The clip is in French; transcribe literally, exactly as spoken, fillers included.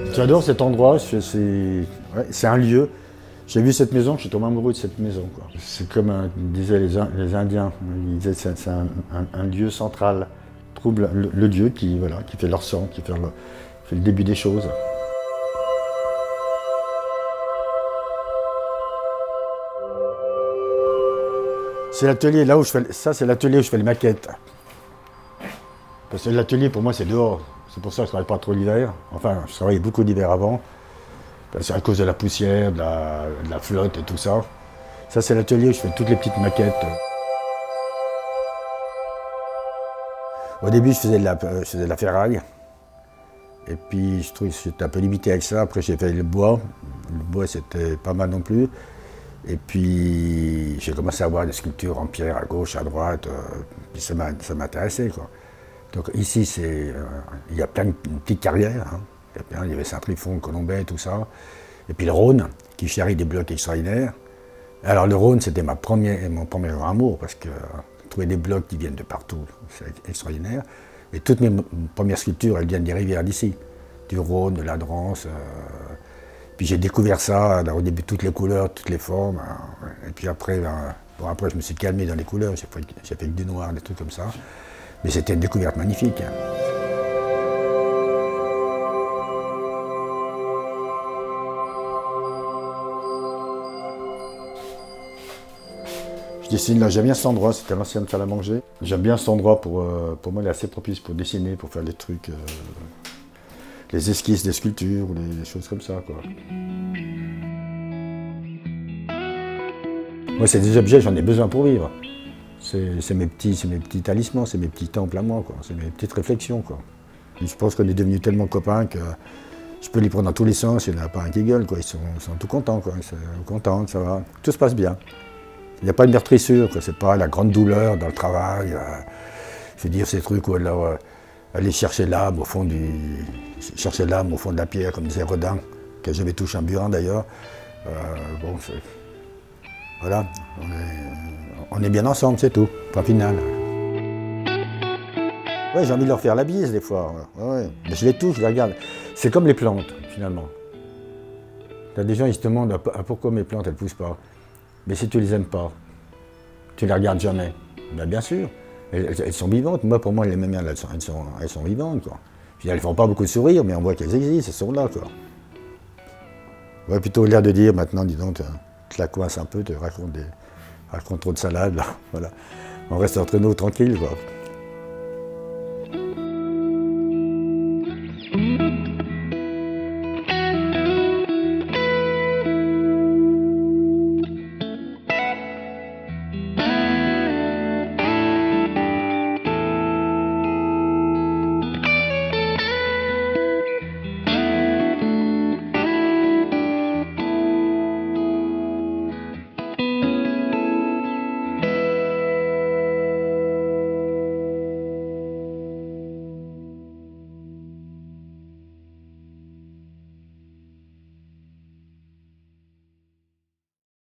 J'adore cet endroit, c'est ouais, un lieu. J'ai vu cette maison, je suis tombé amoureux de cette maison. C'est comme euh, disaient les, les Indiens, ils disaient que c'est un, un, un lieu central. Trouve le, le lieu qui, voilà, qui fait leur sang, qui fait le, fait le début des choses. C'est l'atelier, là où je fais, ça c'est l'atelier où je fais les maquettes. Parce que l'atelier pour moi c'est dehors, c'est pour ça que je ne travaille pas trop l'hiver. Enfin, je travaillais beaucoup l'hiver avant. C'est à cause de la poussière, de la, de la flotte et tout ça. Ça c'est l'atelier où je fais toutes les petites maquettes. Au début je faisais de la, je faisais de la ferraille. Et puis je trouvais que j'étais un peu limité avec ça. Après j'ai fait le bois. Le bois c'était pas mal non plus. Et puis j'ai commencé à voir des sculptures en pierre à gauche, à droite, euh, puis ça m'intéressait quoi. Donc ici c'est, euh, il y a plein de petites carrières, hein. Il y avait Saint-Trifon, Colombais, tout ça. Et puis le Rhône, qui charrie des blocs extraordinaires. Alors le Rhône c'était ma première, mon premier amour, parce que euh, trouver des blocs qui viennent de partout, c'est extraordinaire. Et toutes mes premières sculptures, elles viennent des rivières d'ici, du Rhône, de la Drance. Euh, Puis j'ai découvert ça, au début toutes les couleurs, toutes les formes. Et puis après, ben, bon, après je me suis calmé dans les couleurs, j'ai fait, j'ai fait du noir, des trucs comme ça. Mais c'était une découverte magnifique. Hein. Je dessine là, j'aime bien cet endroit, c'était l'ancienne salle à manger. J'aime bien cet endroit, pour, euh, pour moi il est assez propice pour dessiner, pour faire des trucs. Euh, les esquisses des sculptures, ou des choses comme ça, quoi. Moi, c'est des objets, j'en ai besoin pour vivre. C'est mes petits, mes petits talismans, c'est mes petits temples à moi, quoi. C'est mes petites réflexions, quoi. Et je pense qu'on est devenus tellement copains que je peux les prendre dans tous les sens, il n'y en a pas un qui gueule, quoi. Ils sont, ils sont tout contents, quoi. Ils sont contents, ça va. Tout se passe bien. Il n'y a pas de meurtrissure, quoi. C'est pas la grande douleur dans le travail. Euh, je veux dire, ces trucs où là, euh, aller chercher l'âme au fond du... chercher l'âme au fond de la pierre, comme disait Rodin, que j'avais touché en Burin d'ailleurs. Euh, bon, voilà, on est, on est bien ensemble, c'est tout, point final. Ouais, j'ai envie de leur faire la bise des fois. Ouais, ouais. Mais je les touche, je les regarde. C'est comme les plantes, finalement. T'as des gens, ils se demandent ah, pourquoi mes plantes, elles ne poussent pas. Mais si tu les aimes pas, tu les regardes jamais. Ben, bien sûr. Elles, elles sont vivantes. Moi, pour moi, les mêmes, elles sont, elles sont, elles sont vivantes, quoi. Puis elles ne font pas beaucoup de sourire, mais on voit qu'elles existent, elles sont là, quoi. Ouais, plutôt l'air de dire, maintenant, dis donc, tu la coinces un peu, tu racontes, des, racontes trop de salade, là, voilà. On reste entre nous, tranquille, quoi.